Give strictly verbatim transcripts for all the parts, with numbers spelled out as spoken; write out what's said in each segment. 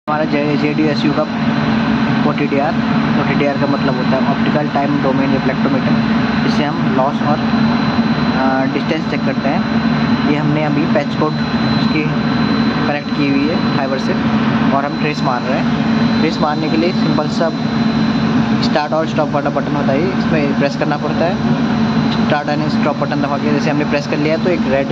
हमारा जे D S U का O T D R O T D R का मतलब होता है ऑप्टिकल टाइम डोमेन रिफ्लेक्टोमीटर, जिससे हम लॉस और डिस्टेंस चेक करते हैं। ये हमने अभी पैच कोड उसकी कनेक्ट की हुई है फाइबर से और हम ट्रेस मार रहे हैं। ट्रेस मारने के लिए सिंपल सा स्टार्ट और स्टॉप वाला बटन होता है, इसमें प्रेस करना पड़ता है। स्टार्ट एंड स्टॉप बटन दबा के जैसे हमने प्रेस कर लिया तो एक रेड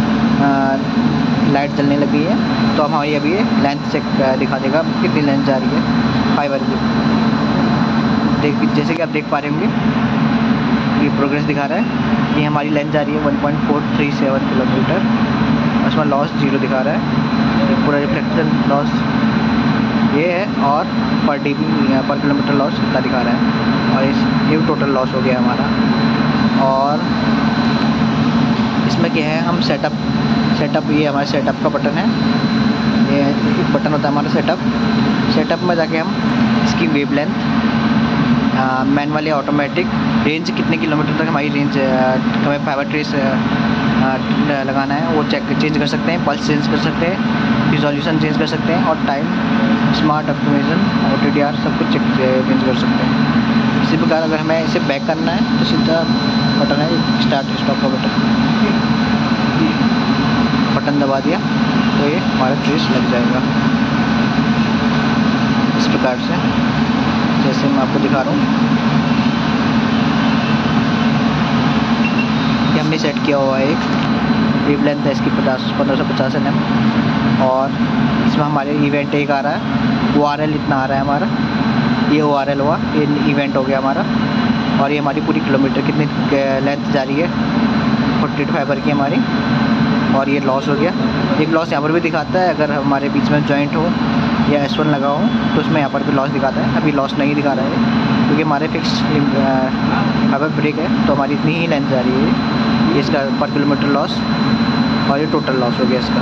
लाइट जलने लगी है, तो हम हमारी अभी लेंथ चेक दिखा देगा कितनी लेंथ जा रही है फाइबर की। देख जैसे कि आप देख पा रहे होंगे ये प्रोग्रेस दिखा रहा है। ये हमारी लेंथ जा रही है one point four three seven kilometre, उसमें लॉस जीरो दिखा रहा है। ये पूरा रिफ्लेक्शन लॉस ये है और पर डी बी पर किलोमीटर लॉस इतना दिखा रहा है, और इस ये टोटल लॉस हो गया हमारा। और इसमें क्या है, हम सेटअप सेटअप ये हमारा सेटअप का बटन है। ये एक बटन होता है हमारा सेटअप सेटअप में जाके हम इसकी वेव लेंथ, मैनुअल या ऑटोमेटिक, रेंज कितने किलोमीटर तक हमारी रेंज हमें फाइबर ट्रेस लगाना है वो चेक चेंज कर सकते हैं, पल्स चेंज कर सकते हैं, रिजोल्यूशन चेंज कर सकते हैं, और time, smart optimization, O T D R सब कुछ चेक चेंज कर सकते हैं। इसी प्रकार अगर हमें इसे बैक करना है तो सीधा बटन है स्टार्ट स्टॉप का बटन, बटन दबा दिया तो ये हमारा ट्रेस लग जाएगा। इस प्रकार से जैसे मैं आपको दिखा रहा हूँ, ये हमने सेट किया हुआ है। एक वेव लेंथ है इसकी पचास पंद्रह सौ पचास एन एम, और इसमें हमारे इवेंट एक आ रहा है, ओ आर एल इतना आ रहा है हमारा, ये ओ आर एल हुआ, ये इवेंट हो गया हमारा। और ये हमारी पूरी किलोमीटर कितनी लेंथ जा रही है फोर्टी टू फाइबर की हमारी, और ये लॉस हो गया। एक लॉस यहाँ पर भी दिखाता है, अगर हमारे बीच में जॉइंट हो या एस वन लगा हो तो उसमें यहाँ पर भी लॉस दिखाता है। अभी लॉस नहीं दिखा रहा है क्योंकि हमारे फिक्स फाइबर ब्रेक है, तो हमारी इतनी ही लेंथ जा रही है। ये इसका पर किलोमीटर लॉस, और ये टोटल लॉस हो गया इसका।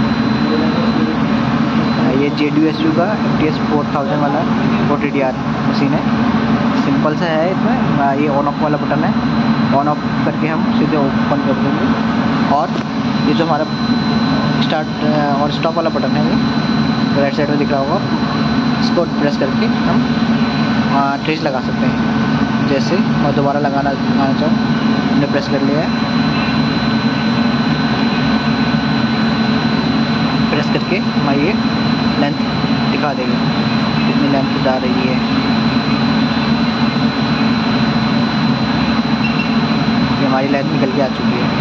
ये जे डी एस यू का F T S four thousand वाला O T D R machine है। सिंपल सा है, इसमें ये ऑन ऑफ वाला बटन है, ऑन ऑफ करके हम सीधे ओपन कर देंगे। और ये जो हमारा स्टार्ट और स्टॉप वाला बटन है, ये राइट साइड में दिख रहा होगा, इसको प्रेस करके हम ट्रेस लगा सकते हैं। जैसे और दोबारा लगाना लगाना चाहूँ, हमने प्रेस कर लिया है, प्रेस करके हमारी ये लेंथ दिखा देगी कितनी लेंथ जा रही है। ये हमारी लेंथ निकल के आ चुकी है।